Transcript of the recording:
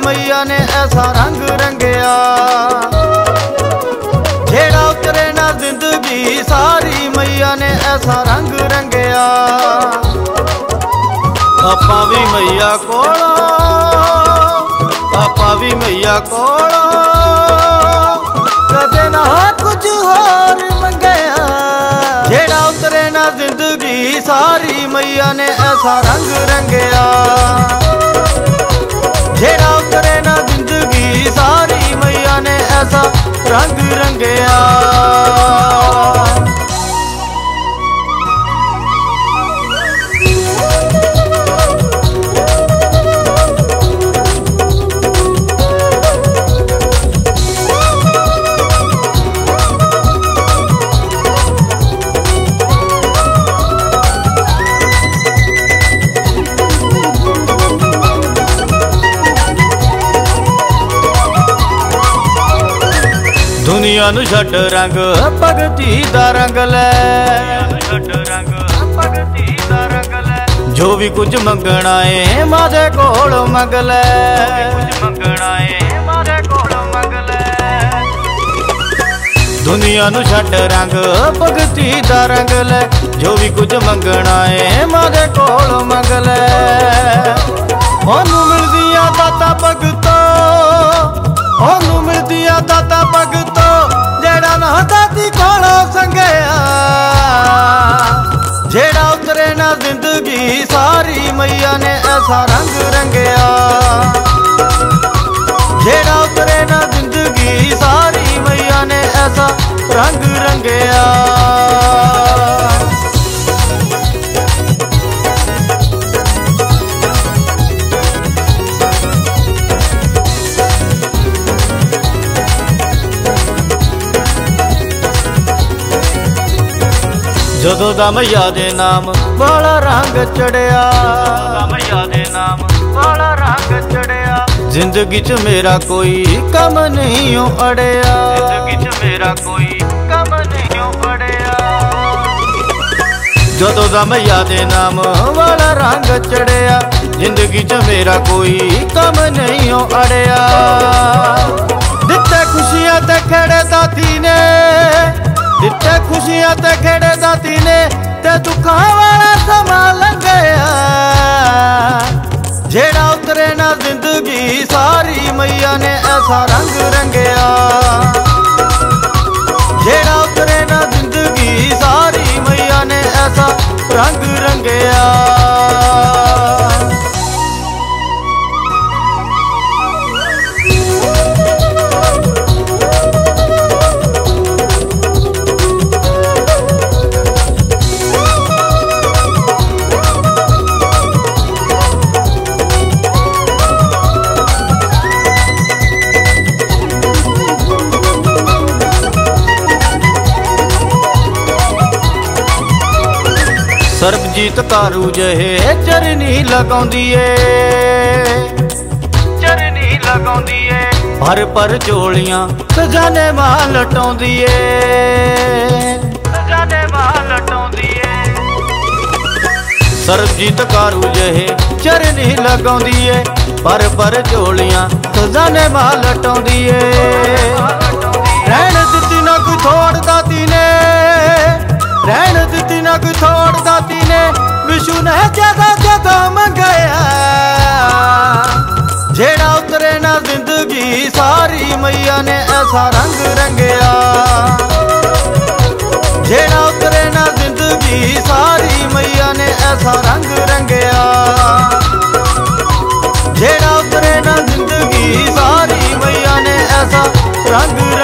मैया ने ऐसा रंग रंगया, जेड़ा उतरे ना जिंदगी सारी मैया ने ऐसा रंग रंगया। आपां भी मैया कोलों, आपां भी मैया कोलों कदे ना कुछ होर मंगया, जेड़ा उतरे ना जिंदगी सारी मैया ने ऐसा रंग रंगया, जेड़ा उतरे ना जिंदगी सारी मैया ने ऐसा रंग रंगया। दुनिया नू छड्ड रंग भगती दा रंग लै, जो भी कुछ मंगना है मां दे कोल मंग लै, दुनिया नू छड्ड रंग भगती दा रंग लै, जो भी कुछ मंगना है मां दे कोल मंग लै। ओनू मिलदियां दाता भगतो, ओनू मिलदियां दाता भगतो, जेड़ा ना दाती कोलों संगया, जेड़ा उतरे ना जिंदगी सारी मैया ने ऐसा रंग रंगया, जेड़ा उतरे ना जिंदगी सारी मैया ने ऐसा रंग रंगया। जदों दा मैया दे नाम वाला रंग चढ़िया, मैया दे नाम वाला रंग चढ़िया, जिंदगी च मेरा कोई कम नहीं हो अड़िया, जिंदगी च मेरा कोई कम नहीं हो अड़िया। जदों दा मैया दे नाम वाला रंग चढ़िया, जिंदगी च मेरा कोई कम नहीं हो अड़िया। दिते खुशियां ते खेड़े दाती ने, दिते खुशियां ते खेड़े दाती ने, ते दुखां वाला समा लंघया, जेड़ा उतरे ना जिंदगी सारी मैया ने ऐसा रंग रंगया, जेड़ा उतरे ना जिंदगी सारी मैया ने ऐसा रंग रंगया। सरबजीत कारू जहे चरनी लगाउंदी ए, चरनी लगाउंदी ए, भर पर झोलियां खजाने मां लटाउंदी ए, खजाने मां लटाउंदी ए। सरबजीत कारू जहे चरनी लगाउंदी ए, भर पर झोलियां खजाने मां लटाउंदी ए। रहन दित्ती ना कोई थोड़ दाती ने, रहन दित्ती ना कोई थोड़ दाती ने, विशु ने ज्यादा ज्यादा मंगया, जेड़ा उतरे ना जिंदगी सारी मैया ने ऐसा रंग रंगया, जेड़ा उतरे ना जिंदगी सारी मैया ने ऐसा रंग रंगया, जेड़ा उतरे ना जिंदगी सारी मैया ने ऐसा रंग